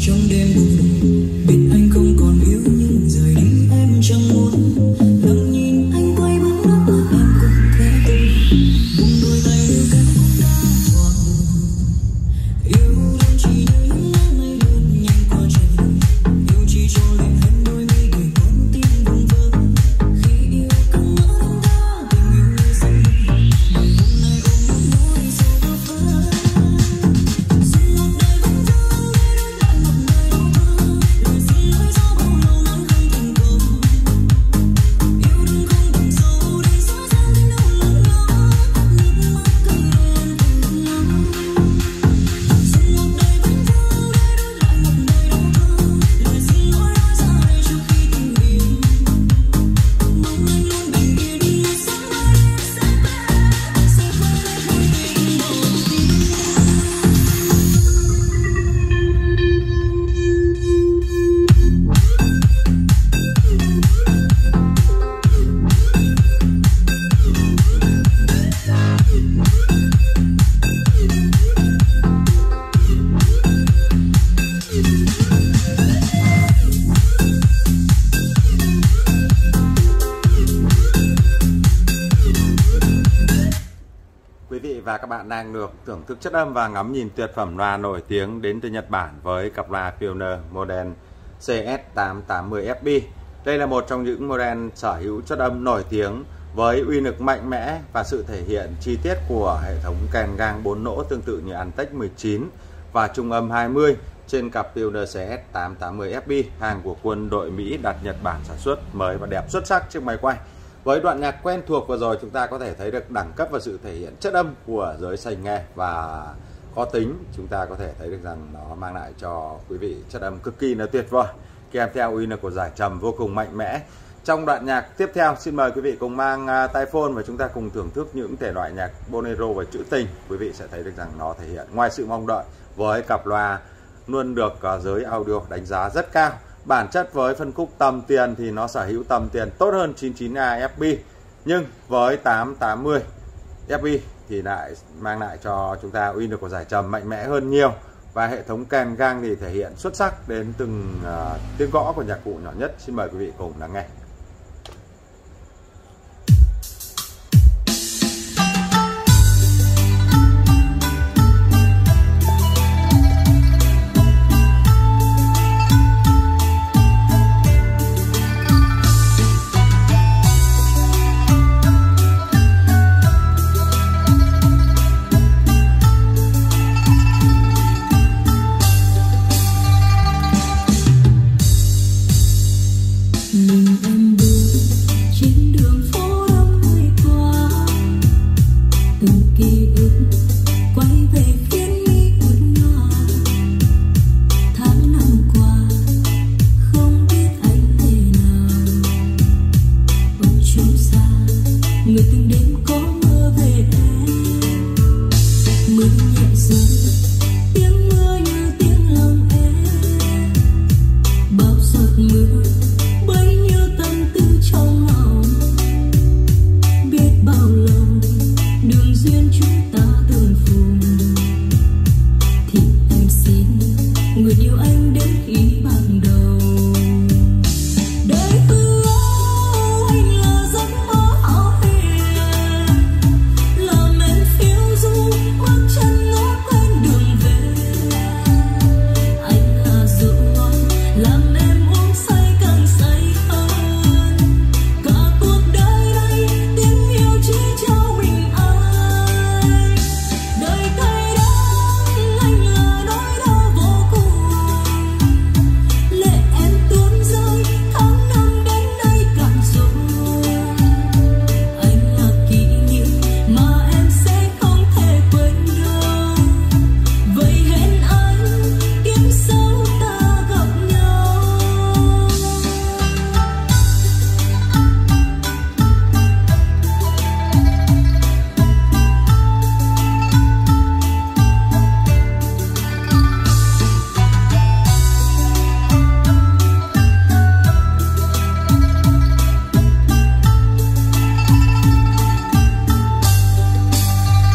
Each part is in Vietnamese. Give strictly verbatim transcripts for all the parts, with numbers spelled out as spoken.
Và các bạn đang được thưởng thức chất âm và ngắm nhìn tuyệt phẩm loa nổi tiếng đến từ Nhật Bản với cặp loa Pioneer model C S tám tám mươi F B. Đây là một trong những model sở hữu chất âm nổi tiếng với uy lực mạnh mẽ và sự thể hiện chi tiết của hệ thống kèn gang bốn nỗ tương tự như Antec mười chín và trung âm hai mươi trên cặp Pioneer C S tám tám mươi F B, hàng của quân đội Mỹ đặt Nhật Bản sản xuất, mới và đẹp xuất sắc chiếc máy quay. Với đoạn nhạc quen thuộc vừa rồi, chúng ta có thể thấy được đẳng cấp và sự thể hiện chất âm của giới sành nghe và khó tính. Chúng ta có thể thấy được rằng nó mang lại cho quý vị chất âm cực kỳ là tuyệt vời, kèm theo uy lực của giải trầm vô cùng mạnh mẽ. Trong đoạn nhạc tiếp theo, xin mời quý vị cùng mang tai phone và chúng ta cùng thưởng thức những thể loại nhạc bolero và trữ tình. Quý vị sẽ thấy được rằng nó thể hiện ngoài sự mong đợi với cặp loa luôn được giới audio đánh giá rất cao. Bản chất với phân khúc tầm tiền thì nó sở hữu tầm tiền tốt hơn chín mươi chín A F B, nhưng với tám tám mươi F B thì lại mang lại cho chúng ta uy lực của giải trầm mạnh mẽ hơn nhiều, và hệ thống kèn gang thì thể hiện xuất sắc đến từng uh, tiếng gõ của nhạc cụ nhỏ nhất. Xin mời quý vị cùng lắng nghe.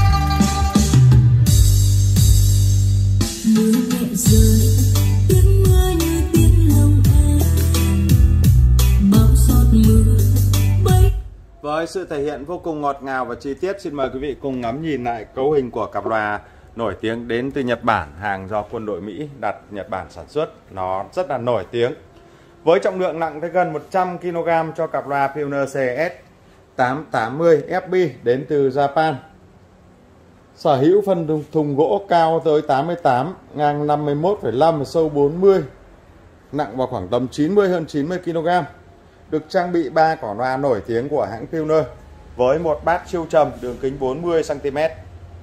Mưa nhẹ rơi, tiếng mưa Với sự thể hiện vô cùng ngọt ngào và chi tiết, xin mời quý vị cùng ngắm nhìn lại cấu hình của cặp loa nổi tiếng đến từ Nhật Bản, hàng do quân đội Mỹ đặt Nhật Bản sản xuất. Nó rất là nổi tiếng. Với trọng lượng nặng tới gần một trăm ki lô gam cho cặp loa Pioneer C S tám tám mươi F B đến từ Japan. Sở hữu phần thùng, thùng gỗ cao tới tám mươi tám, ngang năm mươi mốt phẩy năm và sâu bốn mươi, nặng vào khoảng tầm chín mươi hơn chín mươi ki lô gam. Được trang bị ba quả loa nổi tiếng của hãng Pioneer với một bát siêu trầm đường kính bốn mươi xăng ti mét.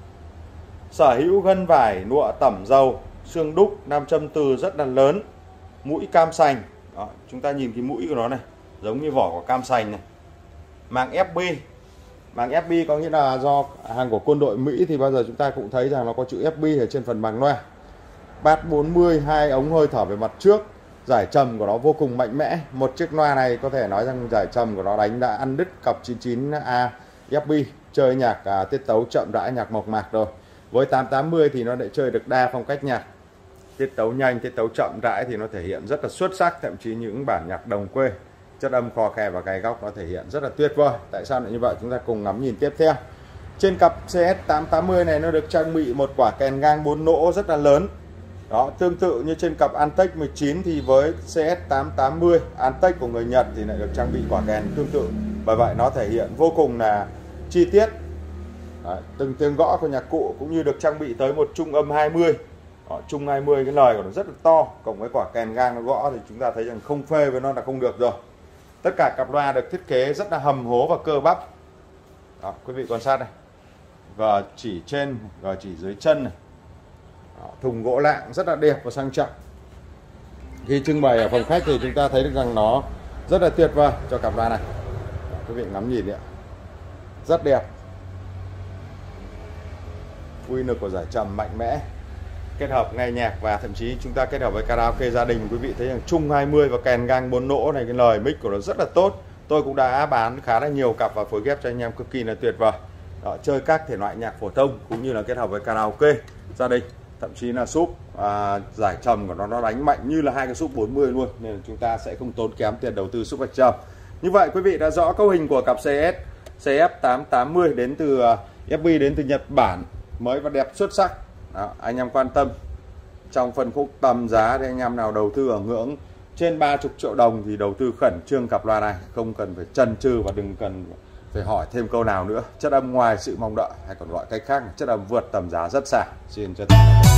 Sở hữu gân vải nụa tẩm dầu, xương đúc, nam châm từ rất là lớn, mũi cam sành. Đó, chúng ta nhìn cái mũi của nó này, giống như vỏ của cam sành này. Màng F B. Màng F B có nghĩa là do hàng của quân đội Mỹ thì bao giờ chúng ta cũng thấy rằng nó có chữ F B ở trên phần màng loa. Bát bốn mươi, hai ống hơi thở về mặt trước. Giải trầm của nó vô cùng mạnh mẽ. Một chiếc loa này có thể nói rằng giải trầm của nó đánh đã ăn đứt cặp chín chín A F B, chơi nhạc à, tiết tấu chậm rãi, nhạc mộc mạc rồi. Với tám tám mươi thì nó lại chơi được đa phong cách nhạc, tiết tấu nhanh, tiết tấu chậm rãi thì nó thể hiện rất là xuất sắc. Thậm chí những bản nhạc đồng quê, chất âm khò khè và gai góc nó thể hiện rất là tuyệt vời. Tại sao lại như vậy? Chúng ta cùng ngắm nhìn tiếp theo. Trên cặp C S tám tám mươi này nó được trang bị một quả kèn gang bốn nỗ rất là lớn. Đó, tương tự như trên cặp Antec mười chín thì với C S tám tám mươi Antec của người Nhật thì lại được trang bị quả kèn tương tự. Bởi vậy nó thể hiện vô cùng là chi tiết. Đấy, từng tiếng gõ của nhạc cụ cũng như được trang bị tới một trung âm hai mươi. Đó, trung hai mươi cái lời của nó rất là to, cộng với quả kèn gang nó gõ thì chúng ta thấy rằng không phê với nó là không được rồi. Tất cả cặp loa được thiết kế rất là hầm hố và cơ bắp. Đó, quý vị quan sát này, gờ chỉ trên, gờ chỉ dưới chân này. Đó, thùng gỗ lạng rất là đẹp và sang trọng. Khi trưng bày ở phòng khách thì chúng ta thấy được rằng nó rất là tuyệt vời cho cặp loa này. Đó, quý vị ngắm nhìn đi ạ, rất đẹp. Uy lực của giải trầm mạnh mẽ, kết hợp nghe nhạc và thậm chí chúng ta kết hợp với karaoke gia đình. Quý vị thấy rằng trung hai mươi và kèn gang bốn nỗ này, cái lời mic của nó rất là tốt. Tôi cũng đã bán khá là nhiều cặp và phối ghép cho anh em cực kỳ là tuyệt vời. Đó, chơi các thể loại nhạc phổ thông cũng như là kết hợp với karaoke gia đình, thậm chí là súp à, giải trầm của nó nó đánh mạnh như là hai cái súp bốn mươi luôn, nên là chúng ta sẽ không tốn kém tiền đầu tư súp bạch trầm. Như vậy quý vị đã rõ cấu hình của cặp C S C F tám tám mươi đến từ uh, F B đến từ Nhật Bản, mới và đẹp xuất sắc. Đó, anh em quan tâm trong phân khúc tầm giá thì anh em nào đầu tư ở ngưỡng trên ba mươi triệu đồng thì đầu tư khẩn trương cặp loa này, không cần phải chần chừ và đừng cần phải hỏi thêm câu nào nữa. Chất âm ngoài sự mong đợi, hay còn gọi cách khác chất âm vượt tầm giá rất xa. Xin chân thành